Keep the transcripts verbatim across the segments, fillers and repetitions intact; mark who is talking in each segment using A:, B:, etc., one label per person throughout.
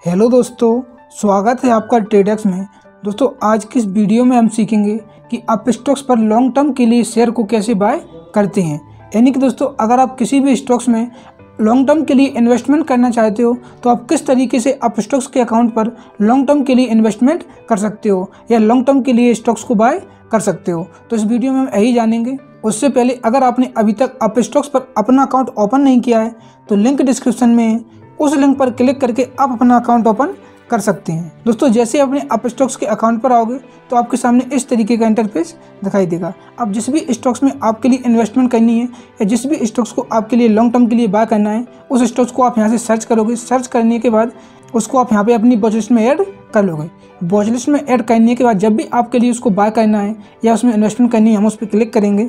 A: Hello दोस्तों, स्वागत है आपका ट्रेडेक्स में। दोस्तों आज की इस वीडियो में हम सीखेंगे कि आप स्टॉक्स पर लॉन्ग टर्म के लिए शेयर को कैसे बाय करते हैं। यानी कि दोस्तों अगर आप किसी भी स्टॉक्स में लॉन्ग टर्म के लिए इन्वेस्टमेंट करना चाहते हो तो आप किस तरीके से आप स्टॉक्स के अकाउंट पर लॉन्ग टर्म के लिए इन्वेस्टमेंट कर सकते हो या लॉन्ग टर्म के लिए स्टॉक्स को बाय कर सकते हो। तो इस वीडियो में हम यही जानेंगे। उससे पहले अगर आपने अभी तक आप स्टॉक्स पर अपना अकाउंट ओपन नहीं किया है तो लिंक डिस्क्रिप्शन में, उस लिंक पर क्लिक करके आप अपना अकाउंट ओपन कर सकते हैं। दोस्तों जैसे अपने आप स्टॉक्स के अकाउंट पर आओगे तो आपके सामने इस तरीके का इंटरफेस दिखाई देगा। अब जिस भी स्टॉक्स में आपके लिए इन्वेस्टमेंट करनी है या जिस भी स्टॉक्स को आपके लिए लॉन्ग टर्म के लिए बाय करना है उस स्टॉक्स को आप यहाँ से सर्च करोगे। सर्च करने के बाद उसको आप यहाँ पे अपनी वॉच लिस्ट में ऐड कर लोगे। वॉच लिस्ट में ऐड करने के बाद जब भी आपके लिए उसको बाय करना है या उसमें इन्वेस्टमेंट करनी है हम उस पर क्लिक करेंगे।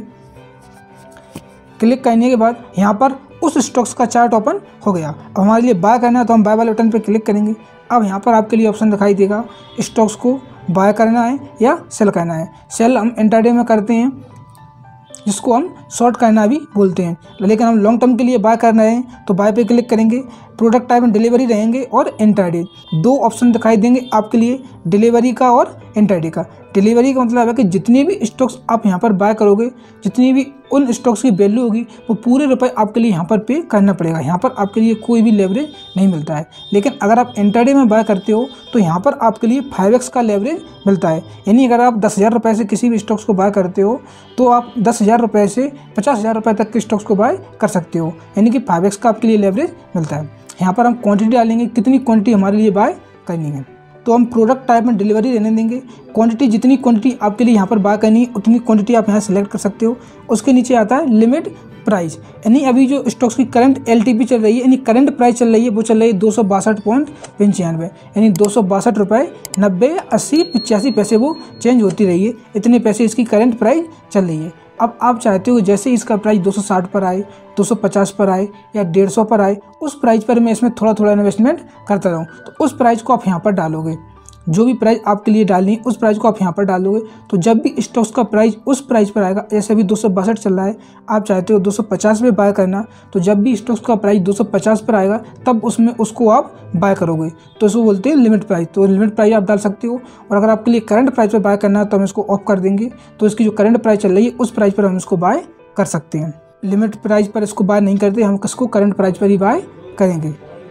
A: क्लिक करने के बाद यहाँ पर उस स्टॉक्स का चार्ट ओपन हो गया। अब हमारे लिए बाय करना है तो हम बाय वाले बटन पर क्लिक करेंगे। अब यहाँ पर आपके लिए ऑप्शन दिखाई देगा स्टॉक्स को बाय करना है या सेल करना है। सेल हम इंट्राडे में करते हैं जिसको हम शॉर्ट करना भी बोलते हैं, लेकिन हम लॉन्ग टर्म के लिए बाय करना है तो बाय पे क्लिक करेंगे। प्रोडक्ट टाइप में डिलीवरी रहेंगे और इंट्राडे, दो ऑप्शन दिखाई देंगे आपके लिए, डिलीवरी का और इंट्राडे का। डिलीवरी का मतलब है कि जितनी भी स्टॉक्स आप यहाँ पर बाय करोगे, जितनी भी उन स्टॉक्स की वैल्यू होगी वो पूरे रुपए आपके लिए यहाँ पर पे करना पड़ेगा। यहाँ पर आपके लिए कोई भी लेवरेज नहीं मिलता है। लेकिन अगर आप इंट्राडे में बाय करते हो तो यहाँ पर आपके लिए फाइव एक्स का लेवरेज मिलता है। यानी अगर आप दस हज़ार रुपये से किसी भी स्टॉक्स को बाय करते हो तो आप दस हज़ार रुपये से पचास हज़ार रुपये तक के स्टॉक्स को बाय कर सकते हो। यानी कि फाइव एक्स का आपके लिए लेवरेज मिलता है। यहाँ पर हम क्वांटिटी डालेंगे, कितनी क्वांटिटी हमारे लिए बाय करनी है। तो हम प्रोडक्ट टाइप में डिलीवरी रहने देंगे। क्वांटिटी, जितनी क्वांटिटी आपके लिए यहाँ पर बाय करनी है उतनी क्वांटिटी आप यहाँ सेलेक्ट कर सकते हो। उसके नीचे आता है लिमिट प्राइस, यानी अभी जो स्टॉक्स की करंट एल टी पी चल रही है, यानी करंट प्राइस चल रही है वो चल रही है दो सौ बासठ पॉइंट पंचानवे, यानी दो सौ बासठ रुपये नब्बे अस्सी पचासी पैसे वो चेंज होती रही है। इतने पैसे इसकी करंट प्राइस चल रही है। अब आप चाहते हो जैसे इसका प्राइस दो सौ साठ पर आए, दो सौ पचास पर आए या डेढ़ सौ पर आए, उस प्राइस पर मैं इसमें थोड़ा थोड़ा इन्वेस्टमेंट करता रहूँ। तो उस प्राइस को आप यहाँ पर डालोगे, जो भी प्राइस आपके लिए डालनी है उस प्राइस को आप यहाँ पर डालोगे। तो जब भी स्टॉक्स का प्राइस उस प्राइस पर आएगा, जैसे अभी दो सौ बासठ चल रहा है, आप चाहते हो दो सौ पचास में बाय करना, तो जब भी स्टॉक्स का प्राइस दो सौ पचास पर आएगा तब उसमें उसको आप बाय करोगे। तो इसको बोलते हैं लिमिट प्राइस। तो लिमिट प्राइस आप डाल सकते हो। और अगर आपके लिए करंट प्राइस पर बाय करना है तो हम इसको ऑफ कर देंगे। तो इसकी जो करंट प्राइस चल रही है उस प्राइस पर हम इसको बाय कर सकते हैं। लिमिट प्राइस पर इसको बाय नहीं करते, हम इसको करंट प्राइस पर ही बाय करेंगे।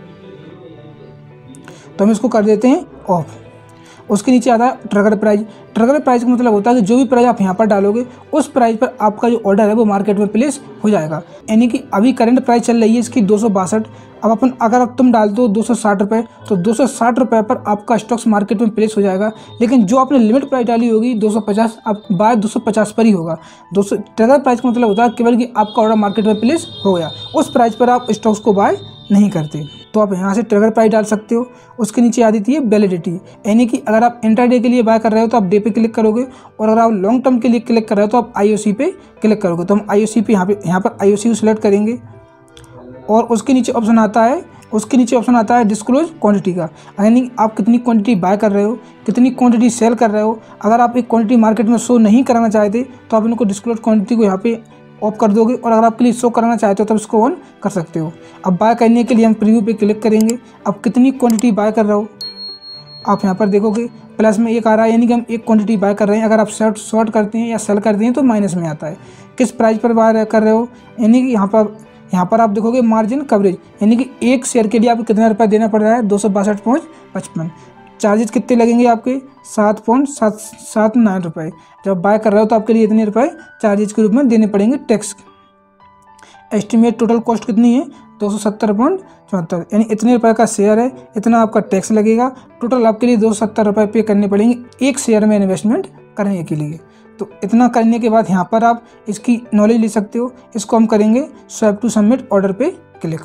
A: तो हम इसको कर देते हैं ऑफ। उसके नीचे आता है ट्रिगर प्राइस। ट्रिगर प्राइस का मतलब होता है कि जो भी प्राइस आप यहाँ पर डालोगे उस प्राइस पर आपका जो ऑर्डर है वो मार्केट में प्लेस हो जाएगा। यानी कि अभी करंट प्राइस चल रही है इसकी दो सौ बासठ। अब अपन अगर अब तुम डाल दो दो सौ साठ रुपये तो दो सौ साठ रुपये पर आपका स्टॉक्स मार्केट में प्लेस हो जाएगा। लेकिन जो आपने लिमिट प्राइस डाली होगी दो सौ पचास, आप बाय दो सौ पचास पर ही होगा। दो सौ ट्रिगर प्राइस का मतलब होता है केवल कि आपका ऑर्डर मार्केट में प्लेस हो गया, उस प्राइस पर आप स्टॉक्स को बाय नहीं करते। तो आप यहाँ से ट्रिगर प्राइस डाल सकते हो। उसके नीचे आ जाती है वैलिडिटी, यानी कि अगर आप इंट्राडे के लिए बाय कर रहे हो तो आप डे पे क्लिक करोगे, और अगर आप लॉन्ग टर्म के लिए क्लिक कर रहे हो तो आप आई ओ सी पे क्लिक करोगे। तो हम आई ओ सी पे यहाँ पे यहाँ पर आई ओ सी को सिलेक्ट करेंगे। और उसके नीचे ऑप्शन आता है उसके नीचे ऑप्शन आता है डिस्क्लोज क्वांटिटी का, यानी आप कितनी क्वांटिटी बाय कर रहे हो, कितनी क्वांटिटी सेल कर रहे हो। अगर आप एक क्वांटिटी मार्केट में शो नहीं कराना चाहते तो आप इनको डिस्क्लोज क्वांटिटी को यहाँ पे ऑफ कर दोगे, और अगर आपके लिए शो कराना चाहते हो तब इसको ऑन कर सकते हो। अब बाय करने के लिए हम प्रीव्यू पे क्लिक करेंगे। अब कितनी क्वांटिटी बाय कर रहे हो आप यहाँ पर देखोगे प्लस में एक आ रहा है, यानी कि हम एक क्वांटिटी बाय कर रहे हैं। अगर आप शॉर्ट शॉर्ट करते हैं या सेल करते हैं तो माइनस में आता है। किस प्राइस पर बाय कर रहे हो, यानी कि यहाँ पर यहाँ पर आप देखोगे मार्जिन कवरेज, यानी कि एक शेयर के लिए आपको कितना रुपया देना पड़ रहा है, दो सौ बासठ पॉइंट पचपन। चार्जेस कितने लगेंगे आपके, सात पॉइंट सात सात नाइन रुपये। जब बाय कर रहे हो तो आपके लिए इतने रुपए चार्जेस के रूप में देने पड़ेंगे टैक्स। एस्टिमेट टोटल कॉस्ट कितनी है, दो सौ सत्तर पॉइंट चौहत्तर, यानी इतने रुपए का शेयर है, इतना आपका टैक्स लगेगा। टोटल आपके लिए दो सौ सत्तर रुपये पे करने पड़ेंगे एक शेयर में इन्वेस्टमेंट करने के लिए। तो इतना करने के बाद यहाँ पर आप इसकी नॉलेज ले सकते हो। इसको हम करेंगे स्वैप टू सबमिट ऑर्डर पे क्लिक।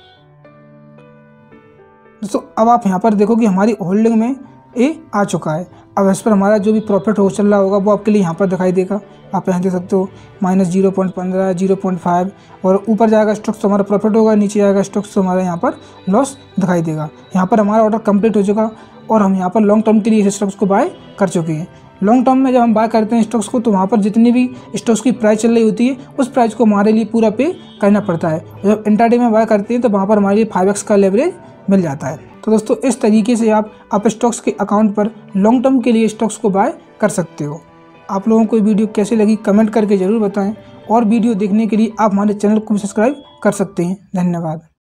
A: दोस्तों अब आप यहाँ पर देखो कि हमारी होल्डिंग में ये आ चुका है। अब इस पर हमारा जो भी प्रॉफिट हो चल रहा होगा वो आपके लिए यहाँ पर दिखाई देगा। आप यहाँ देख सकते हो माइनस जीरो पॉइंट पंद्रह, जीरो पॉइंट फाइव, और ऊपर जाएगा स्टॉक्स तो हमारा प्रॉफिट होगा, नीचे जाएगा स्टॉक्स तो हमारा यहाँ पर लॉस दिखाई देगा। यहाँ पर हमारा ऑर्डर कंप्लीट हो चुका और हम यहाँ पर लॉन्ग टर्म के लिए इस स्टॉक्स को बाय कर चुके हैं। लॉन्ग टर्म में जब हम बाय करते हैं स्टॉक्स को तो वहाँ पर जितनी भी स्टॉक्स की प्राइस चल रही होती है उस प्राइस को हमारे लिए पूरा पे करना पड़ता है। जब इंट्राडे में बाय करते हैं तो वहाँ पर हमारे लिए फाइव एक्स का लेवरेज मिल जाता है। तो दोस्तों इस तरीके से आप अप स्टॉक्स के अकाउंट पर लॉन्ग टर्म के लिए स्टॉक्स को बाय कर सकते हो। आप लोगों को ये वीडियो कैसी लगी कमेंट करके ज़रूर बताएं और वीडियो देखने के लिए आप हमारे चैनल को सब्सक्राइब कर सकते हैं। धन्यवाद।